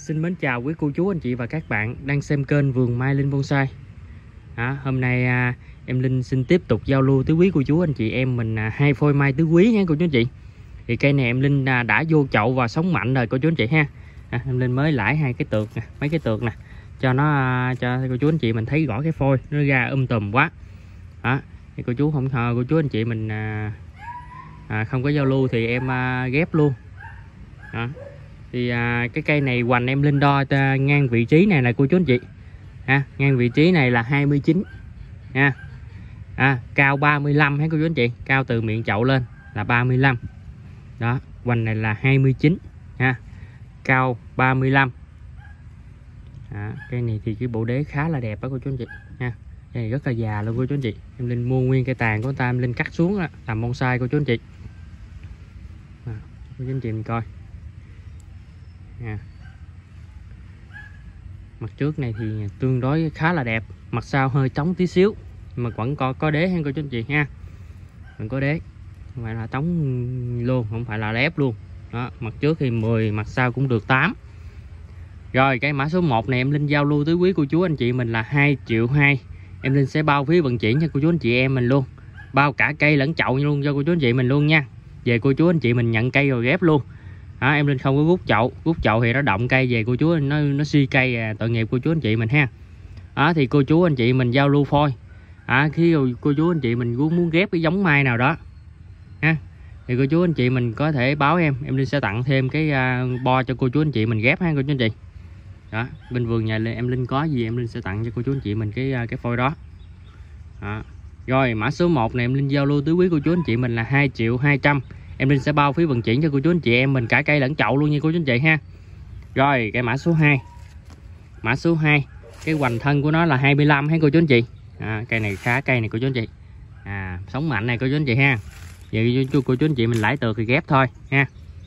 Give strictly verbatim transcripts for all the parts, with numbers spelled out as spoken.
Xin mến chào quý cô chú anh chị và các bạn đang xem kênh Vườn Mai Linh Bonsai. À, hôm nay à, em Linh xin tiếp tục giao lưu tới quý cô chú anh chị em mình à, hai phôi mai tứ quý nha cô chú anh chị. Thì cây này em Linh à, đã vô chậu và sống mạnh rồi cô chú anh chị ha. À, em Linh mới lãi hai cái tược nè, mấy cái tược nè, cho nó à, cho cô chú anh chị mình thấy rõ cái phôi nó ra um tùm quá. Đó, thì cô chú không thờ cô chú anh chị mình à, à, không có giao lưu thì em à, ghép luôn. Đó. Thì à, cái cây này hoành em Linh đo ta, ngang vị trí này là cô chú anh chị ha, ngang vị trí này là hai mươi chín ha, à, cao ba mươi lăm ha cô chú anh chị, cao từ miệng chậu lên là ba mươi lăm. Đó, hoành này là hai mươi chín ha, cao ba mươi lăm. À, cây này thì cái bộ đế khá là đẹp đó cô chú anh chị ha, cây này rất là già luôn cô chú anh chị. Em Linh mua nguyên cây tàn của người ta em Linh cắt xuống đó, làm bonsai cô chú anh chị. À, cô chú anh chị mình coi. À. Mặt trước này thì tương đối khá là đẹp, mặt sau hơi trống tí xíu mà vẫn có có đế ha cô chú anh chị ha, vẫn có đế, không phải là trống luôn, không phải là lép luôn. Đó, mặt trước thì mười, mặt sau cũng được tám. Rồi cái mã số một này em Linh giao lưu tới quý cô chú anh chị mình là hai triệu hai. Em Linh sẽ bao phí vận chuyển cho cô chú anh chị em mình luôn, bao cả cây lẫn chậu luôn cho cô chú anh chị mình luôn nha. Về cô chú anh chị mình nhận cây rồi ghép luôn. Đó, em Linh không có rút chậu, rút chậu thì nó động cây về cô chú, nó nó suy cây à, tội nghiệp cô chú anh chị mình ha. Đó, thì cô chú anh chị mình giao lưu phôi. À, khi cô chú anh chị mình muốn muốn ghép cái giống mai nào đó ha, thì cô chú anh chị mình có thể báo em, em Linh sẽ tặng thêm cái uh, bo cho cô chú anh chị mình ghép ha cô chú anh chị. Đó, bên vườn nhà em Linh có gì em Linh sẽ tặng cho cô chú anh chị mình cái uh, cái phôi đó. Đó. Rồi mã số một này em Linh giao lưu tới quý cô chú anh chị mình là hai triệu hai trăm. Em Linh sẽ bao phí vận chuyển cho cô chú anh chị em mình cả cây lẫn chậu luôn nha cô chú anh chị ha. Rồi cái mã số hai. Mã số hai, cái hoành thân của nó là hai mươi lăm ha cô chú anh chị. À, cây này khá cây này cô chú anh chị. À, sống mạnh này cô chú anh chị ha. Giờ cô, cô chú anh chị mình lãi tược thì ghép thôi ha.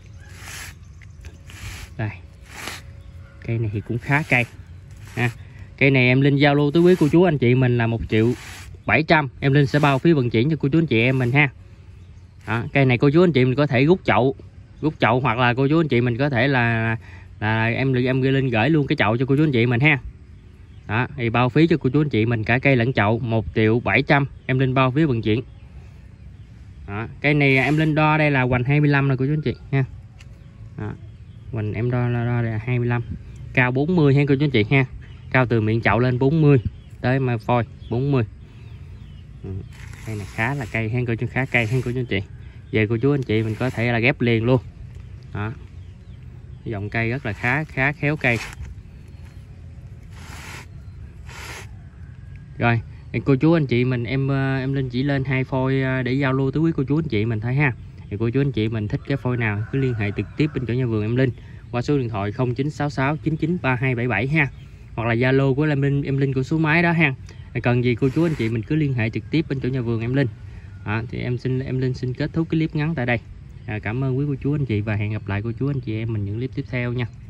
Đây. Cây này thì cũng khá cây. Ha. Cây này em Linh giao lưu tới quý cô chú anh chị mình là một triệu bảy trăm. Em Linh sẽ bao phí vận chuyển cho cô chú anh chị em mình ha. Đó, cây này cô chú anh chị mình có thể rút chậu, rút chậu hoặc là cô chú anh chị mình có thể là là em em gửi lên gửi luôn cái chậu cho cô chú anh chị mình ha. Đó, thì bao phí cho cô chú anh chị mình cả cây lẫn chậu một triệu bảy trăm, em Linh bao phí vận chuyển. Đó, cây này em Linh đo đây là hoành hai mươi lăm rồi cô chú anh chị ha. Đó, hoành em đo, đo, đo đây là hai mươi lăm, cao bốn mươi ha cô chú anh chị ha, cao từ miệng chậu lên bốn mươi tới mà phôi bốn mươi. Ừ, cây này khá là cây ha cô chú, khá cây ha cô chú anh chị. Về cô chú anh chị mình có thể là ghép liền luôn. Đó, dòng cây rất là khá khá khéo cây. Rồi cô chú anh chị mình em em Linh chỉ lên hai phôi để giao lưu tới quý cô chú anh chị mình thôi ha. Thì cô chú anh chị mình thích cái phôi nào cứ liên hệ trực tiếp bên chỗ nhà vườn em Linh qua số điện thoại không chín sáu sáu chín chín ba hai bảy bảy ha, hoặc là Zalo của em Linh em Linh của số máy đó ha. Cần gì cô chú anh chị mình cứ liên hệ trực tiếp bên chỗ nhà vườn em Linh. À, thì em xin em Linh xin kết thúc cái clip ngắn tại đây. À, cảm ơn quý cô chú anh chị và hẹn gặp lại cô chú anh chị em mình những clip tiếp theo nha.